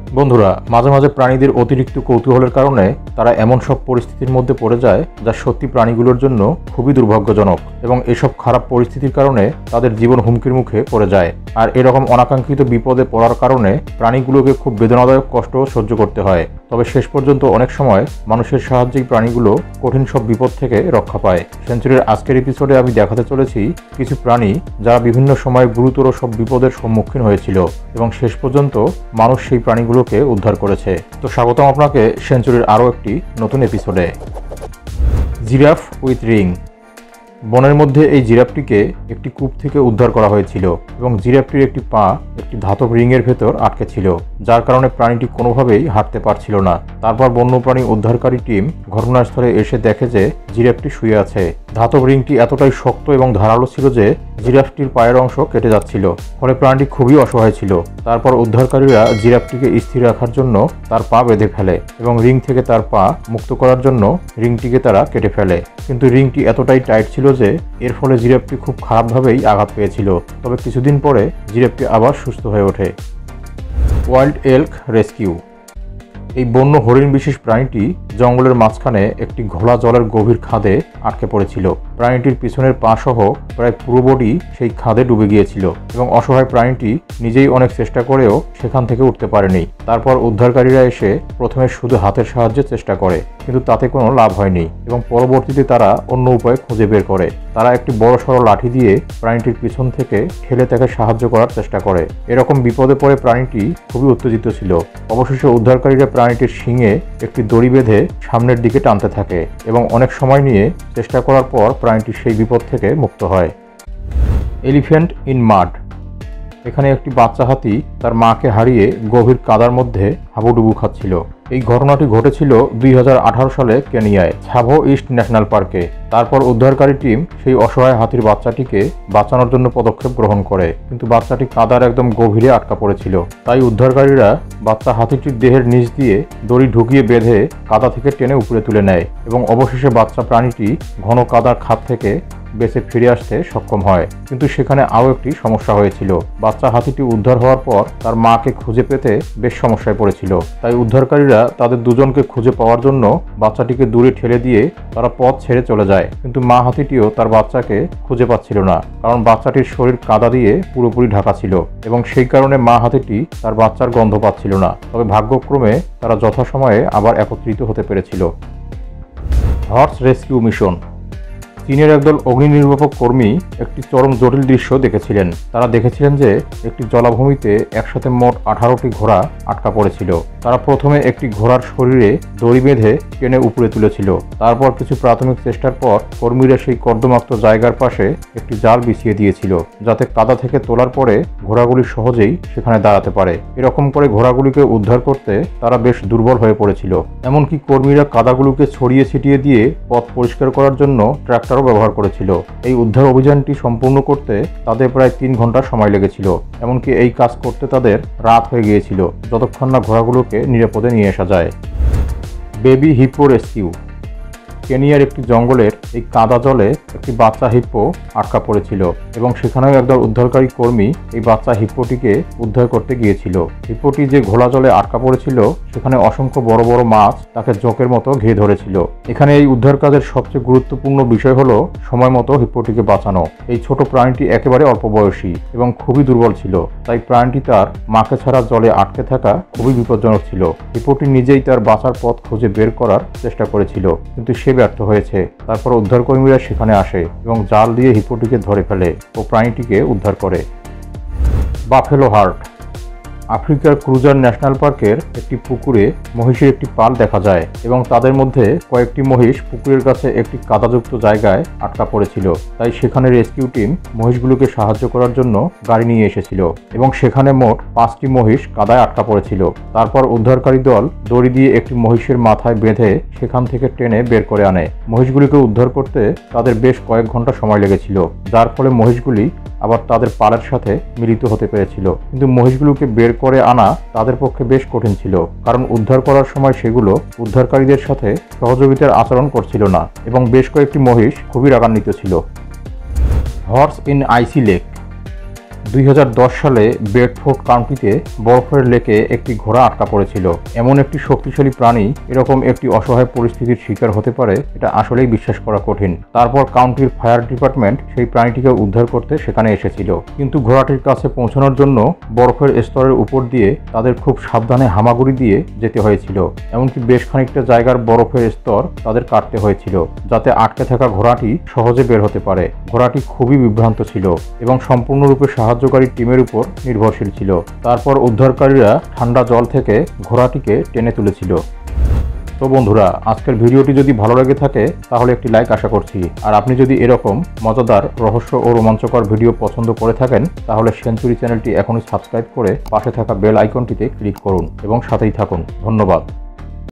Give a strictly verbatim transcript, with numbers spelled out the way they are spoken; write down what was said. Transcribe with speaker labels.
Speaker 1: বন্ধুরা, মাঝে মাঝে প্রাণীদের অতিরিক্ত কৌতূহলের কারণে তারা এমন সব পরিস্থিতির মধ্যে পড়ে যায় যা সত্যি প্রাণীগুলোর জন্য খুবই দুর্ভাগ্যজনক এবং এসব খারাপ পরিস্থিতির কারণে তাদের জীবন হুমকির মুখে পড়ে যায়। আর এরকম অনাকাঙ্ক্ষিত বিপদে পড়ার কারণে প্রাণীগুলোকে খুব বেদনাদায়ক কষ্ট সহ্য করতে হয়। তবে শেষ পর্যন্ত অনেক সময় মানুষের সাহায্যেই প্রাণীগুলো কঠিন সব বিপদ থেকে রক্ষা পায়। সেঞ্চুরির আজকের এপিসোডে আমি দেখাতে চলেছি কিছু প্রাণী যারা বিভিন্ন সময় গুরুতর সব বিপদের সম্মুখীন হয়েছিল এবং শেষ পর্যন্ত মানুষ সেই প্রাণীগুলোকে উদ্ধার করেছে। তো স্বাগতম আপনাকে সেঞ্চুরির আরও একটি নতুন এপিসোডে। Giraffe with ring. বনের মধ্যে এই জিরাফটিকে একটি কূপ থেকে উদ্ধার করা হয়েছিল এবং জিরাফটির একটি পা একটি ধাতব রিংয়ের ভেতর আটকে ছিল, যার কারণে প্রাণীটি কোনোভাবেই হাঁটতে পারছিল না। তারপর বন্যপ্রাণী উদ্ধারকারী টিম ঘটনাস্থলে এসে দেখে যে জিরাফটি শুয়ে আছে। ধাতব রিংটি এতটাই শক্ত এবং ধারালো ছিল যে জিরাফটির পায়ের অংশ কেটে যাচ্ছিল, ফলে প্রাণীটি খুবই অসহায় ছিল। তারপর উদ্ধারকারীরা জিরাফটিকে স্থির রাখার জন্য তার পা বেঁধে ফেলে এবং রিং থেকে তার পা মুক্ত করার জন্য রিংটিকে তারা কেটে ফেলে। কিন্তু রিংটি এতটাই টাইট ছিল যে এর ফলে জিরাফটি খুব খারাপভাবেই আঘাত পেয়েছিল। তবে কিছুদিন পরে জিরাফটি আবার সুস্থ হয়ে ওঠে। Wild elk rescue. এই বন্য হরিণ বিশেষ প্রাণীটি জঙ্গলের মাঝখানে একটি ঘোলা জলের গভীর খাদে আটকে পড়েছিল। প্রাণীটির পিছনের পা সহ প্রায় পুরো বডি সেই খাদে ডুবে গিয়েছিল এবং অসহায় প্রাণীটি নিজেই অনেক চেষ্টা করেও সেখান থেকে উঠতে পারেনি। তারপর উদ্ধারকারীরা এসে প্রথমে শুধু হাতের সাহায্যে চেষ্টা করে, কিন্তু তাতে কোনো লাভ হয়নি এবং পরবর্তীতে তারা অন্য উপায় খুঁজে বের করে। তারা একটি বড় সড়ো লাঠি দিয়ে প্রাণীটির পিছন থেকে ঠেলে তাকে সাহায্য করার চেষ্টা করে। এরকম বিপদে পড়ে প্রাণীটি খুবই উত্তেজিত ছিল। অবশেষে উদ্ধারকারীরা প্রাণীটির শিঙে একটি দড়ি বেঁধে সামনের দিকে টানতে থাকে এবং অনেক সময় নিয়ে চেষ্টা করার পর প্রাণীটি সেই বিপদ থেকে মুক্ত হয়। Elephant in mud. এখানে একটি বাচ্চা হাতি তার মাকে হারিয়ে গভীর কাদার মধ্যে হাবুডুবু খাচ্ছিল। এই ঘটনাটি ঘটেছিল দুই হাজার আঠারো সালে কেনিয়ায় ছাভো ইস্ট ন্যাশনাল পার্কে। তারপর উদ্ধারকারী টিম সেই অসহায় হাতির বাচ্চাটিকে বাঁচানোর জন্য পদক্ষেপ গ্রহণ করে, কিন্তু বাচ্চাটি কাদার একদম গভীরে আটকা পড়েছিল। তাই উদ্ধারকারীরা বাচ্চা হাতিটির দেহের নিচ দিয়ে দড়ি ঢুকিয়ে বেঁধে কাদা থেকে টেনে উপরে তুলে নেয় এবং অবশেষে বাচ্চা প্রাণীটি ঘন কাদার খাদ থেকে বেঁচে ফিরে আসতে সক্ষম হয়। কিন্তু সেখানে আরও একটি সমস্যা হয়েছিল। বাচ্চা হাতিটি উদ্ধার হওয়ার পর তার মাকে খুঁজে পেতে বেশ সমস্যায় পড়েছিল। তাই উদ্ধারকারীরা তাদের দুজনকে খুঁজে পাওয়ার জন্য বাচ্চাটিকে দূরে ঠেলে দিয়ে তারা পথ ছেড়ে চলে যায়। কিন্তু মা হাতিটিও তার বাচ্চাকে খুঁজে পাচ্ছিল না, কারণ বাচ্চাটির শরীর কাদা দিয়ে পুরোপুরি ঢাকা ছিল এবং সেই কারণে মা হাতিটি তার বাচ্চার গন্ধ পাচ্ছিল না। তবে ভাগ্যক্রমে তারা যথাসময়ে আবার একত্রিত হতে পেরেছিল। Horse rescue mission. চীনের একদল অগ্নি নির্বাপক কর্মী একটি চরম জটিল দৃশ্য দেখেছিলেন। তারা দেখেছিলেন যে একটি জলাভূমিতে একসাথে মোট আঠারোটি ঘোড়া আটকা পড়েছিল। তারা প্রথমে একটি ঘোড়ার শরীরে দড়ি বেঁধে টেনে উপরে তুলেছিল। তারপর কিছু প্রাথমিক চেষ্টার পর কর্মীরা সেই কর্দমাক্ত জায়গার পাশে একটি জাল বিছিয়ে দিয়েছিল, যাতে কাদা থেকে তোলার পরে ঘোড়াগুলি সহজেই সেখানে দাঁড়াতে পারে। এরকম করে ঘোড়াগুলিকে উদ্ধার করতে তারা বেশ দুর্বল হয়ে পড়েছিল। এমনকি কর্মীরা কাদাগুলোকে ছড়িয়ে ছিটিয়ে দিয়ে পথ পরিষ্কার করার জন্য ট্রাক্টর ব্যবহার করেছিল। এই উদ্ধার অভিযানটি সম্পূর্ণ করতে তাদের প্রায় তিন ঘন্টা সময় লেগেছিল। এমনকি এই কাজ করতে তাদের রাত হয়ে গিয়েছিল, যতক্ষণ না ঘোড়াগুলোকে নিরাপদে নিয়ে আসা যায়। Baby hippo rescue. কেনিয়ার একটি জঙ্গলের এই কাদা জলে একটি বাচ্চা হিপ্পো আটকা পড়েছিল এবং সেখানেও একদল উদ্ধারকারী কর্মী এই বাচ্চা হিপ্পোটিকে উদ্ধার করতে গিয়েছিল। হিপ্পোটি যে ঘোলা জলে আটকা পড়েছিল সেখানে অসংখ্য বড় বড় মাছ তাকে জোকের মতো ঘিরে ধরেছিল। এখানে এই উদ্ধার কাজের সবচেয়ে গুরুত্বপূর্ণ বিষয় হলো সময় মতো হিপ্পোটিকে বাঁচানো। এই ছোট প্রাণীটি একেবারে অল্প বয়সী এবং খুবই দুর্বল ছিল, তাই প্রাণীটি তার মাকে ছাড়া জলে আটকে থাকা খুবই বিপজ্জনক ছিল। হিপ্পোটি নিজেই তার বাঁচার পথ খুঁজে বের করার চেষ্টা করেছিল, কিন্তু সে ব্যর্থ হয়েছে। তারপর উদ্ধারকর্মীরা সেখানে আসে এবং জাল দিয়ে হিপ্পোটিকে ধরে ফেলে ও প্রাণীটিকে উদ্ধার করে। Buffalo hurt. আফ্রিকার ক্রুজার ন্যাশনাল পার্কের একটি পুকুরে মহিষের একটি পাল দেখা যায় এবং তাদের মধ্যে কয়েকটি মহিষ পুকুরের কাছে একটি কাদাযুক্ত জায়গায় আটকা পড়েছিল। তাই সেখানে রেস্কিউ টিম মহিষগুলোকে সাহায্য করার জন্য গাড়ি নিয়ে এসেছিল এবং সেখানে মোট পাঁচটি মহিষ কাদায় আটকা পড়েছিল। তারপর উদ্ধারকারী দল দড়ি দিয়ে একটি মহিষের মাথায় বেঁধে সেখান থেকে টেনে বের করে আনে। মহিষগুলিকে উদ্ধার করতে তাদের বেশ কয়েক ঘন্টা সময় লেগেছিল, যার ফলে মহিষগুলি আবার তাদের পালের সাথে মিলিত হতে পেরেছিল। কিন্তু মহিষগুলোকে বের করে আনা তাদের পক্ষে বেশ কঠিন ছিল, কারণ উদ্ধার করার সময় সেগুলো উদ্ধারকারীদের সাথে সহযোগিতার আচরণ করছিল না এবং বেশ কয়েকটি মহিষ খুবই রাগান্বিত ছিল। Horse in icy lake. দুই হাজার দশ সালে বেডফোর্ড কাউন্টিতে বরফের লেকে একটি ঘোড়া আটকা পড়েছিল। এমন একটি শক্তিশালী প্রাণী এরকম একটি অসহায় পরিস্থিতির শিকার হতে পারে, এটা আসলেই বিশ্বাস করা কঠিন। তারপর কাউন্টির ফায়ার ডিপার্টমেন্ট সেই প্রাণীটিকে উদ্ধার করতে সেখানে এসেছিল, কিন্তু ঘোড়াটির কাছে পৌঁছানোর জন্য বরফের স্তরের উপর দিয়ে তাদের খুব সাবধানে হামাগুড়ি দিয়ে যেতে হয়েছিল। এমনকি বেশ খানিকটা জায়গার বরফের স্তর তাদের কাটতে হয়েছিল, যাতে আটকে থাকা ঘোড়াটি সহজে বের হতে পারে। ঘোড়াটি খুবই বিভ্রান্ত ছিল এবং সম্পূর্ণরূপে সাহায্যকারী টিমের উপর নির্ভরশীল ছিল। তারপর উদ্ধারকারীরা ঠান্ডা জল থেকে ঘোড়াটিকে টেনে তুলেছিল। তো বন্ধুরা, আজকের ভিডিওটি যদি ভালো লেগে থাকে তাহলে একটি লাইক আশা করছি। আর আপনি যদি এরকম মজাদার, রহস্য ও রোমাঞ্চকর ভিডিও পছন্দ করে থাকেন তাহলে সেঞ্চুরি চ্যানেলটি এখনই সাবস্ক্রাইব করে পাশে থাকা বেল আইকনটিতে ক্লিক করুন এবং সাথেই থাকুন। ধন্যবাদ।